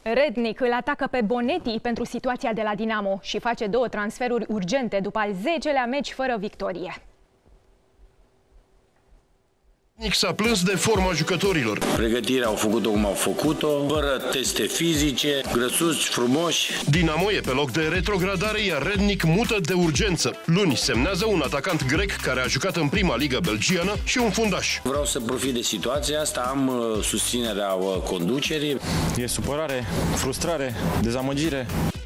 Rednic îl atacă pe Bonetti pentru situația de la Dinamo și face 2 transferuri urgente după al 10-lea meci fără victorie. Rednic s-a plâns de forma jucătorilor. Pregătirea au făcut-o cum au făcut-o, fără teste fizice, grăsuți, frumoși. Dinamo e pe loc de retrogradare, iar Rednic mută de urgență. Luni semnează un atacant grec care a jucat în prima ligă belgiană și un fundaș. Vreau să profit de situația asta, am susținerea conducerii. E supărare, frustrare, dezamăgire.